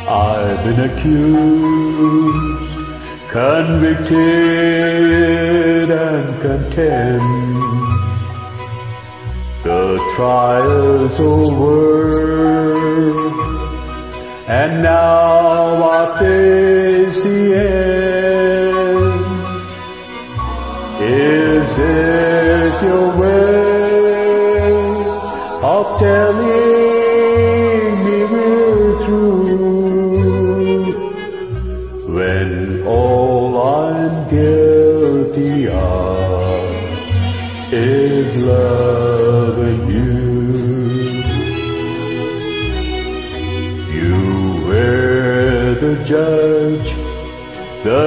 I've been accused, convicted and condemned. The trial's over, and now I face the end. Is it your way of telling me we're through, when all I'm guilty of is loving you? You were the judge, the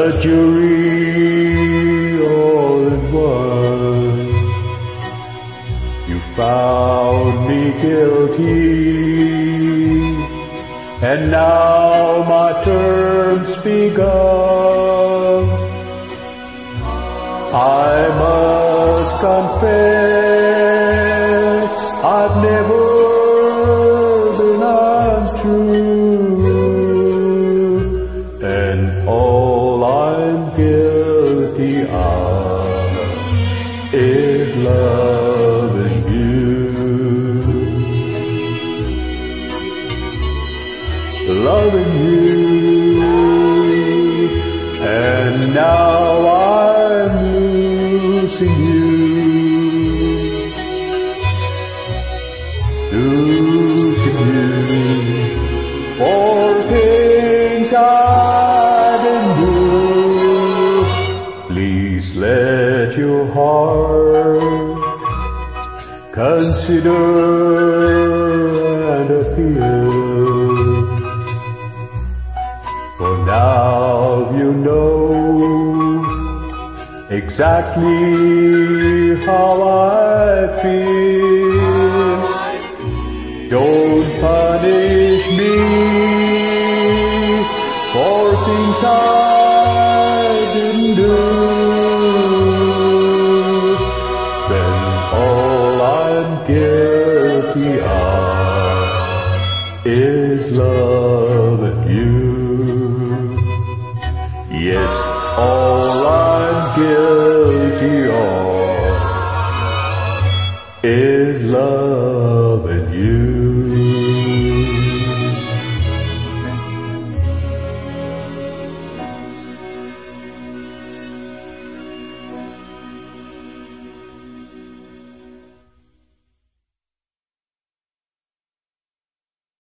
jury, all in one. You found me guilty, and now my term's begun. I must confess, I've never been untrue, and all I'm guilty of is loving you. Loving you, and now I'm losing you. Losing you for things I didn't do. Please let your heart consider and appeal. For now you know exactly how I feel. Don't punish me for things I didn't do. Then all I'm guilty of is loving you. Yes, all I'm guilty of is love.